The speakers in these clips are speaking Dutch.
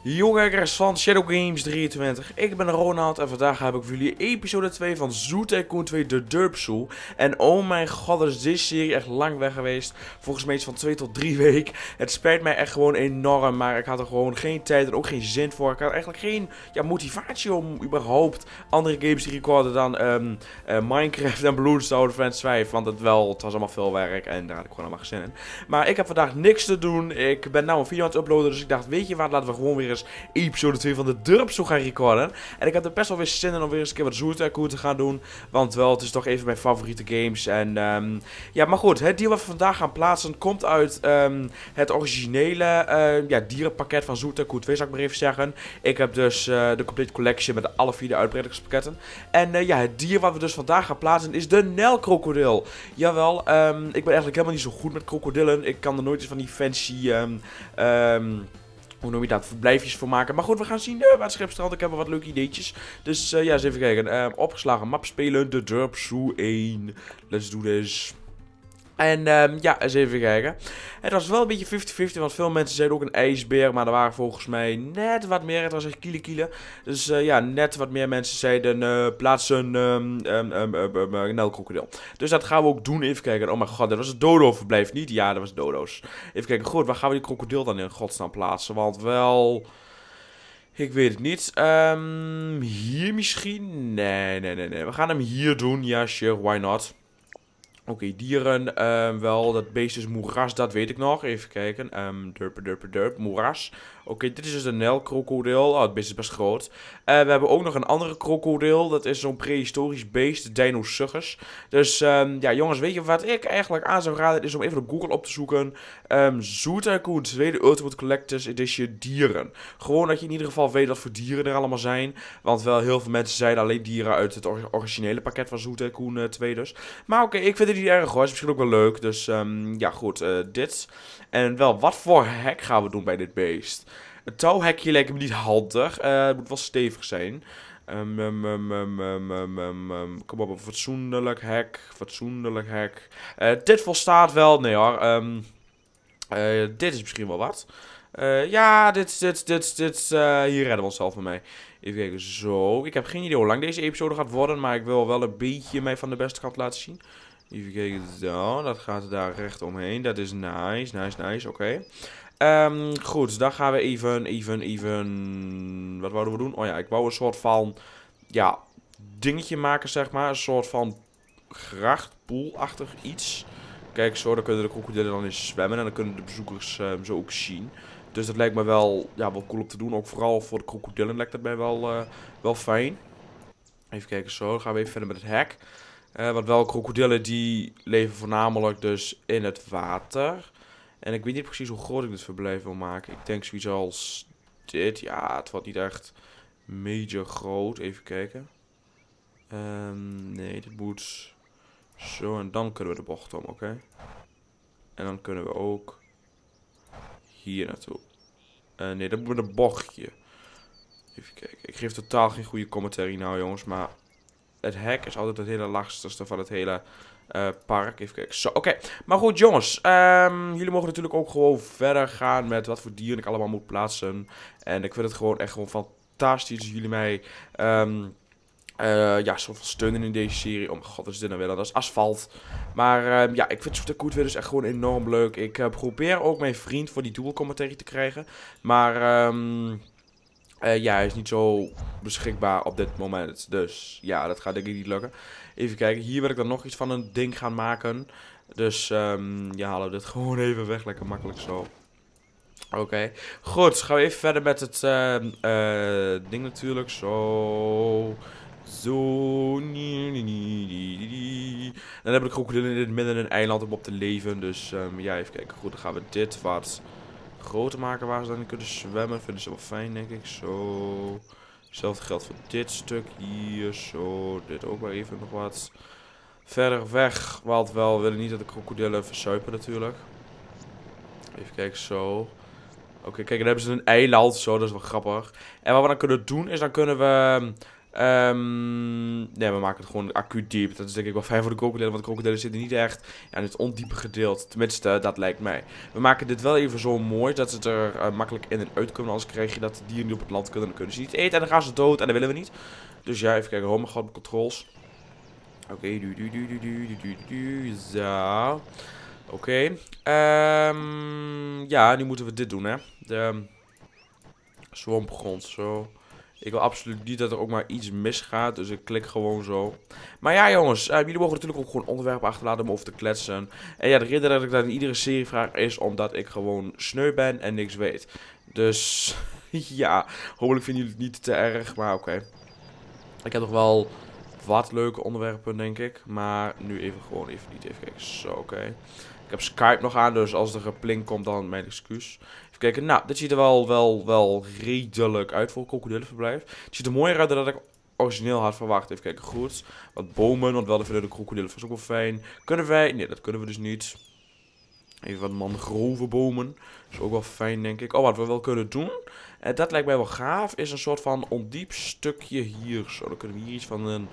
Yo kijkers van Shadow Games 23, ik ben Ronald en vandaag heb ik voor jullie episode 2 van Zoo Tycoon 2 de Derp Zoo. En oh mijn god, er is deze serie echt lang weg geweest, volgens mij iets van 2 tot 3 weken. Het spijt mij echt gewoon enorm, maar ik had er gewoon geen tijd en ook geen zin voor. Ik had eigenlijk geen motivatie om überhaupt andere games te recorden dan Minecraft en Bloons Friends 5. Want het was allemaal veel werk en daar had ik gewoon allemaal geen zin in. Maar ik heb vandaag niks te doen, ik ben nou een video aan het uploaden, dus ik dacht, weet je wat, laten we gewoon weer eens episode 2 van de Derp Zoo gaan recorden. En ik heb er best wel weer zin in om weer eens een keer wat Zoo Tycoon te gaan doen. Want wel, het is toch even mijn favoriete games. En ja, maar goed, het dier wat we vandaag gaan plaatsen komt uit het originele dierenpakket van Zoo Tycoon 2, zou ik maar even zeggen. Ik heb dus de complete collection met alle 4 uitbreidingspakketten. En ja, het dier wat we dus vandaag gaan plaatsen is de Nijlkrokodil. Jawel, ik ben eigenlijk helemaal niet zo goed met krokodillen. Ik kan er nooit eens van die fancy hoe noem je dat? Verblijfjes voor maken. Maar goed, we gaan zien waar het schipstrand. Ik heb wel wat leuke ideetjes. Dus ja, eens even kijken. Opgeslagen map spelen. De Derp Zoo 1. Let's do this. En ja, eens even kijken. Het was wel een beetje 50-50, want veel mensen zeiden ook een ijsbeer. Maar er waren volgens mij net wat meer. Het was echt kiele. Dus ja, net wat meer mensen zeiden plaats een Nijlkrokodil. Dus dat gaan we ook doen. Even kijken. Oh mijn god, dat was het dodo-verblijf niet? Ja, dat was dodo's. Even kijken. Goed, waar gaan we die krokodil dan in godsnaam plaatsen? Want wel... Ik weet het niet. Hier misschien? Nee. We gaan hem hier doen. Ja, sure, why not? Oké, dieren, wel, dat beest is moeras, dat weet ik nog. Even kijken, derp, moeras. Oké, dit is dus een Nijlkrokodil. Oh, het beest is best groot. We hebben ook nog een andere krokodil. Dat is zo'n prehistorisch beest, de Dinosuchus. Dus, ja jongens, weet je wat ik eigenlijk aan zou raden is om even op Google op te zoeken. Zoo Tycoon 2, de Ultimate Collector's Edition dieren. Gewoon dat je in ieder geval weet wat voor dieren er allemaal zijn. Want wel heel veel mensen zeiden alleen dieren uit het originele pakket van Zoo Tycoon 2 dus. Maar oké, ik vind het niet erg hoor, is misschien ook wel leuk. Dus, ja goed, dit. En wel, wat voor hek gaan we doen bij dit beest? Een touwhekje lijkt me niet handig. Het moet wel stevig zijn. Kom op, een fatsoenlijk hek. Dit volstaat wel. Nee hoor. Dit is misschien wel wat. Ja, dit. Hier redden we onszelf mee. Even kijken, zo. Ik heb geen idee hoe lang deze episode gaat worden. Maar ik wil wel een beetje mij van de beste kant laten zien. Even kijken, zo. Dat gaat daar recht omheen. Dat is nice. Oké. Goed, dan gaan we even... Wat wouden we doen? Oh ja, ik wou een soort van... Ja, dingetje maken, zeg maar. Een soort van grachtpoolachtig iets. Kijk, zo, dan kunnen de krokodillen dan eens zwemmen. En dan kunnen de bezoekers zo ook zien. Dus dat lijkt me wel, ja, wel cool om te doen. Ook vooral voor de krokodillen lijkt dat mij wel fijn. Even kijken, zo. Dan gaan we even verder met het hek. Want wel, krokodillen die leven voornamelijk dus in het water. En ik weet niet precies hoe groot ik dit verblijf wil maken. Ik denk zoiets als dit. Ja, het wordt niet echt major groot. Even kijken. Nee, dit moet zo. En dan kunnen we de bocht om, oké. En dan kunnen we ook hier naartoe. Nee, dat moet met een bochtje. Even kijken. Ik geef totaal geen goede commentary nou, jongens. Maar het hek is altijd het hele lastigste van het hele... park, even kijken. Zo, oké. Maar goed, jongens. Jullie mogen natuurlijk ook gewoon verder gaan met wat voor dieren ik allemaal moet plaatsen. En ik vind het gewoon echt fantastisch dat jullie mij ja, soort van steunen in deze serie. Oh mijn god, wat is dit nou weer? Dat is asfalt. Maar ja, ik vind Zoo Tycoon weer dus echt gewoon enorm leuk. Ik probeer ook mijn vriend voor die dual commentary te krijgen. Maar ja, hij is niet zo beschikbaar op dit moment. Dus ja, dat gaat denk ik niet lukken. Even kijken, hier wil ik dan nog iets van een ding gaan maken. Dus ja, halen we dit gewoon even weg. Lekker makkelijk zo. Oké, goed. Gaan we even verder met het ding natuurlijk. Zo. Dan hebben de krokodillen in het midden een eiland om op te leven. Dus ja, even kijken. Goed, dan gaan we dit wat groter maken waar ze dan in kunnen zwemmen. Vinden ze wel fijn, denk ik. Zo. Hetzelfde geldt voor dit stuk hier. Zo. Dit ook wel even nog wat verder weg. Want wel, we willen niet dat de krokodillen verzuipen natuurlijk. Even kijken, zo. Oké, kijk, dan hebben ze een eiland. Zo, dat is wel grappig. En wat we dan kunnen doen, is dan kunnen we Nee, we maken het gewoon acuut diep. Dat is denk ik wel fijn voor de krokodillen, want de krokodillen zitten niet echt in het ondiepe gedeelte. Tenminste, dat lijkt mij. We maken dit wel even zo mooi dat ze er makkelijk in en uit kunnen. Anders krijg je dat de dieren die op het land kunnen, dan kunnen ze niet eten en dan gaan ze dood en dat willen we niet. Dus ja, even kijken. Oh mijn god, controls. Oké, zo. Oké. Ja, nu moeten we dit doen, hè. De zwompgrond, zo. Ik wil absoluut niet dat er ook maar iets misgaat, dus ik klik gewoon zo. Maar ja, jongens, jullie mogen natuurlijk ook gewoon onderwerpen achterlaten om over te kletsen. En ja, de reden dat ik dat in iedere serie vraag is omdat ik gewoon sneu ben en niks weet. Dus ja, hopelijk vinden jullie het niet te erg, maar oké. Ik heb nog wel wat leuke onderwerpen, denk ik. Maar nu even gewoon even niet. Even kijken. Zo, oké. Ik heb Skype nog aan, dus als er geplink komt, dan mijn excuus. Even kijken. Nou, dit ziet er wel redelijk uit voor een krokodillenverblijf. Het ziet er mooier uit dan dat ik origineel had verwacht. Even kijken. Goed. Wat bomen, want wel even de krokodillen was ook wel fijn. Kunnen wij? Nee, dat kunnen we dus niet. Even wat mangrove bomen. Is ook wel fijn, denk ik. Oh, wat we wel kunnen doen. En dat lijkt mij wel gaaf. Is een soort van ondiep stukje hier. Zo, dan kunnen we hier iets van een...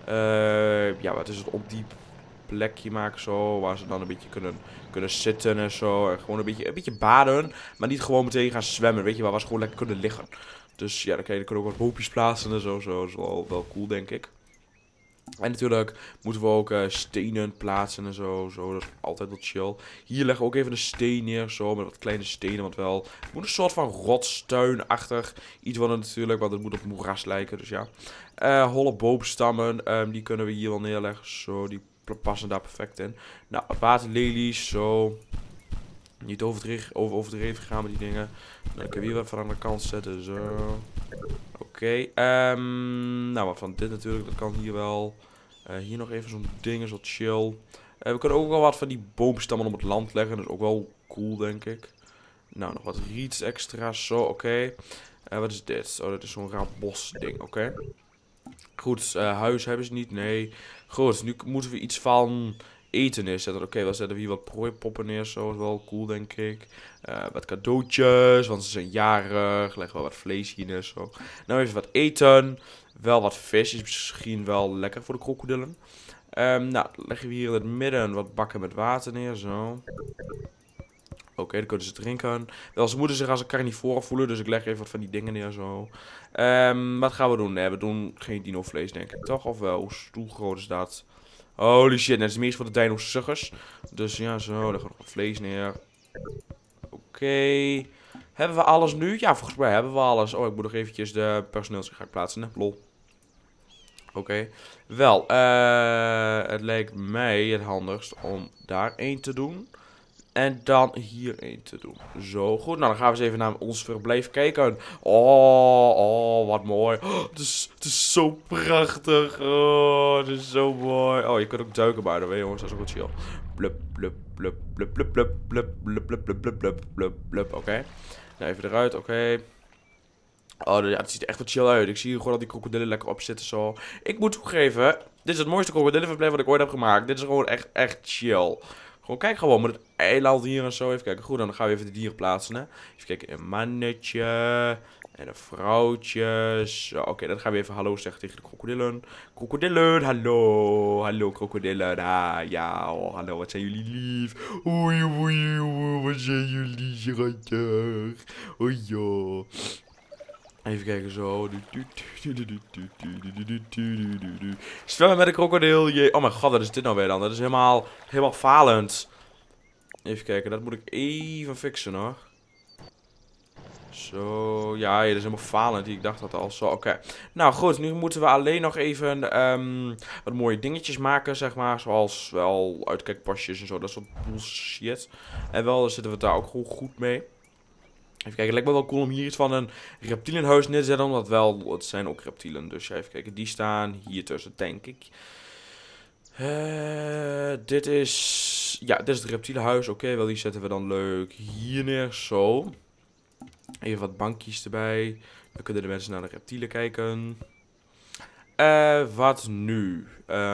ja, wat is het? Ondiep plekje maken zo. Waar ze dan een beetje kunnen zitten en zo. En gewoon een beetje baden. Maar niet gewoon meteen gaan zwemmen. Weet je waar ze gewoon lekker kunnen liggen. Dus ja, dan kunnen we ook wat boompjes plaatsen en zo. Zo is wel cool, denk ik. En natuurlijk moeten we ook stenen plaatsen en zo. Dat is altijd wel chill. Hier leggen we ook even een steen neer. Zo, met wat kleine stenen. Want wel, het moet een soort van rotstuinachtig iets worden natuurlijk. Want het moet op moeras lijken. Dus ja. Holle boomstammen. Die kunnen we hier wel neerleggen. Zo, die passen daar perfect in. Nou, waterlelies. Zo. Niet overdreven gaan met die dingen. Dan kunnen we hier even aan de kant zetten. Zo. Oké. Nou, wat van dit natuurlijk. Dat kan hier wel. Hier nog even zo'n ding. Zo chill. We kunnen ook wel wat van die boomstammen op het land leggen. Dat is ook wel cool, denk ik. Nou, nog wat riets extra's. Zo, oké. Wat is dit? Oh, dat is zo'n raar bosding. Oké. Goed, huis hebben ze niet. Nee. Goed, nu moeten we iets van eten neerzetten. Oké, dan zetten we hier wat prooipoppen neer. Zo is wel cool, denk ik. Wat cadeautjes, want ze zijn jarig. Leggen we wat vlees hier neer. Zo. Nou, even wat eten. Wel wat vis is misschien wel lekker voor de krokodillen. Nou, leggen we hier in het midden wat bakken met water neer. Zo. Oké, dan kunnen ze drinken. Wel, ze moeten zich als een carnivore voelen, dus ik leg even wat van die dingen neer zo. Wat gaan we doen? Nee, we doen geen dino-vlees, denk ik, toch? Of wel? Hoe groot is dat? Holy shit, net is meer voor de dino-suggers. Dus ja, zo, leggen we nog wat vlees neer. Oké. Hebben we alles nu? Ja, volgens mij hebben we alles. Oh, ik moet nog eventjes de personeelsgerak plaatsen, hè? Lol. Oké. Wel, het lijkt mij het handigst om daar één te doen. En dan hier één te doen. Zo, goed. Nou, dan gaan we eens even naar ons verblijf kijken. Oh, wat mooi. Oh, het is zo prachtig. Oh, het is zo mooi. Oh, je kunt ook duiken bij de way, jongens. Dat is ook wel chill. Blub, blub, blub, blub, blub, blub, blub, blub, blub, blub, blub, blub, blub, blub. Oké. Nou, even eruit. Oké. Oh, ja, het ziet er echt wat chill uit. Ik zie hier gewoon al die krokodillen lekker op zitten zo. Ik moet toegeven, dit is het mooiste krokodillenverblijf wat ik ooit heb gemaakt. Dit is gewoon echt chill. Gewoon kijk gewoon met het eiland hier en zo. Even kijken. Goed, dan gaan we even de dieren plaatsen. Hè. Even kijken. Een mannetje. En een vrouwtje. Zo, oké, dan gaan we even hallo zeggen tegen de krokodillen. Krokodillen, hallo. Hallo krokodillen. Ah, ja, oh, hallo. Wat zijn jullie lief. Oei, oei, oei. Wat zijn jullie schattig. Oei, joh. Even kijken zo. Zwemmen met een krokodil. Oh mijn god, wat is dit nou weer dan? Dat is helemaal falend. Even kijken, dat moet ik even fixen hoor. Zo, ja, dat is helemaal falend. Ik dacht dat al zo, oké. Nou goed, nu moeten we alleen nog even wat mooie dingetjes maken, zeg maar. Zoals wel uitkijkpasjes en zo, dat soort bullshit. En wel, dan zitten we daar ook gewoon goed mee. Even kijken, het lijkt me wel cool om hier iets van een reptielenhuis neer te zetten. Omdat wel, het zijn ook reptielen. Dus even kijken, die staan hier tussen, denk ik. Dit is het reptielenhuis. Oké, wel die zetten we dan leuk hier neer, zo. Even wat bankjes erbij. Dan kunnen de mensen naar de reptielen kijken. Wat nu?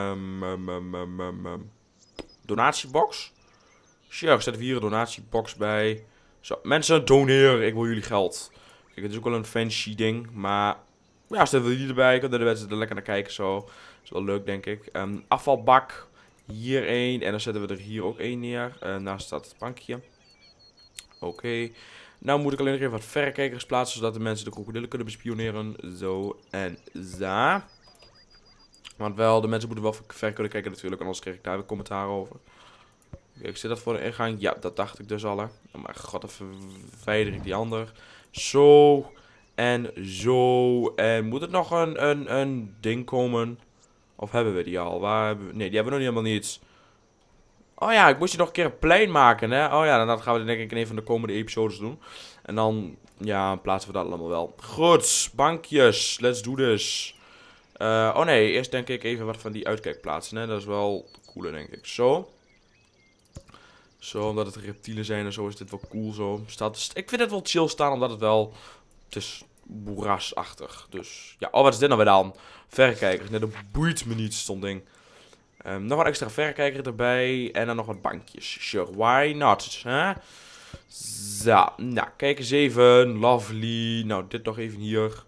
Donatiebox? Sure, zetten we hier een donatiebox bij. Zo, mensen, doneer. Ik wil jullie geld. Kijk, het is ook wel een fancy ding, maar Ja, zetten we die erbij. Kunnen de mensen er lekker naar kijken zo. Is wel leuk, denk ik. Afvalbak. Hier één. En dan zetten we er hier ook één neer. Naast staat het bankje. Oké. Nou moet ik alleen nog even wat verrekijkers plaatsen. Zodat de mensen de krokodillen kunnen bespioneren. Zo en zo. Want wel, de mensen moeten wel ver kunnen kijken natuurlijk. Anders krijg ik daar weer commentaar over. Oké, ik zet dat voor de ingang. Ja, dat dacht ik dus al. Hè. Oh mijn god, dan verwijder ik die ander. Zo. En zo. En moet het nog een ding komen? Of hebben we die al? Waar hebben we... Nee, die hebben we nog helemaal niet. Oh ja, ik moest je nog een keer een plein maken, hè? Oh ja, dan gaan we dat denk ik in een van de komende episodes doen. En dan, ja, plaatsen we dat allemaal wel. Goed, bankjes. Let's do this. Oh nee, eerst denk ik even wat van die uitkijkplaatsen, hè? Dat is wel cooler, denk ik. Zo. Zo, omdat het reptielen zijn en zo is dit wel cool zo. Ik vind het wel chill staan, omdat het wel... Het is boerasachtig. Dus, ja. Oh, wat is dit nou weer dan? Verrekijkers. Nee, dat boeit me niet, stond ding. Nog een extra verrekijker erbij. En dan nog wat bankjes. Sure, why not? Hè? Zo, nou, kijk eens even. Lovely. Nou, dit nog even hier.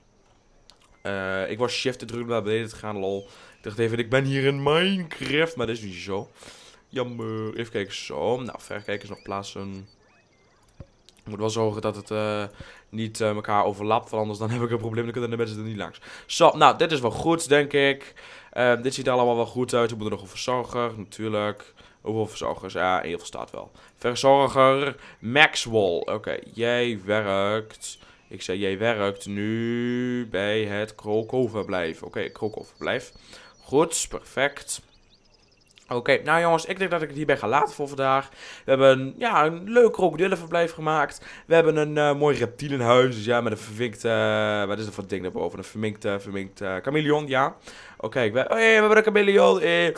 Ik was shift te druk om naar beneden te gaan, lol. Ik dacht even, ik ben hier in Minecraft. Maar dat is niet zo. Jammer. Even kijken, zo. Nou, verrekijkers nog plaatsen. Ik moet wel zorgen dat het niet elkaar overlapt. Want anders dan heb ik een probleem. Dan kunnen de mensen er niet langs. Zo, nou, dit is wel goed, denk ik. Dit ziet er allemaal wel goed uit. We moeten nog een verzorger, natuurlijk. Hoeveel verzorgers? Ja, heel veel staat wel. Verzorger Maxwell. Oké, jij werkt... Ik zei, jij werkt nu bij het Krokoverblijf. Oké, Krokoverblijf. Goed, perfect. Oké, nou jongens, ik denk dat ik het hierbij ga laten voor vandaag. We hebben een leuk krokodillenverblijf gemaakt. We hebben een mooi reptielenhuis, dus ja, met een verminkte... wat is er voor ding daarboven? Een verminkte chameleon, ja. Oké, we hebben een chameleon.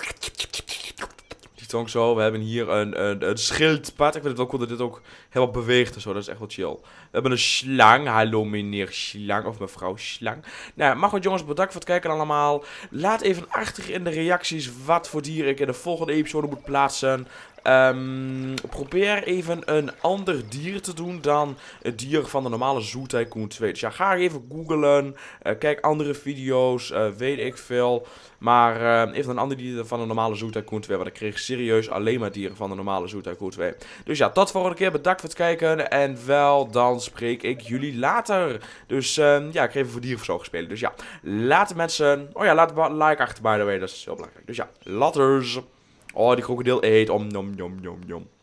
Die tonk zo. We hebben hier een schildpad. Ik vind het wel cool dat dit ook helemaal beweegt en zo. Dat is echt wel chill. We hebben een slang. Hallo meneer slang of mevrouw slang. Nou, mag wat jongens, bedankt voor het kijken allemaal. Laat even achter in de reacties wat voor dier ik in de volgende episode moet plaatsen. Probeer even een ander dier te doen dan het dier van de normale Zoo Tycoon 2. Dus ja, ga even googlen. Kijk andere video's. Weet ik veel. Maar even een ander dier van de normale Zoo Tycoon 2. Want ik kreeg serieus alleen maar dieren van de normale Zoo Tycoon 2. Dus ja, tot de volgende keer. Bedankt voor het kijken. En wel, dan spreek ik jullie later. Dus ja, ik ga even voor dierenverzorging spelen. Dus ja, laat mensen... Oh ja, laat een like achter, by the way. Dat is heel belangrijk. Dus ja, laters. Oh, die krokodil eet. Om, nom, nom, nom, nom.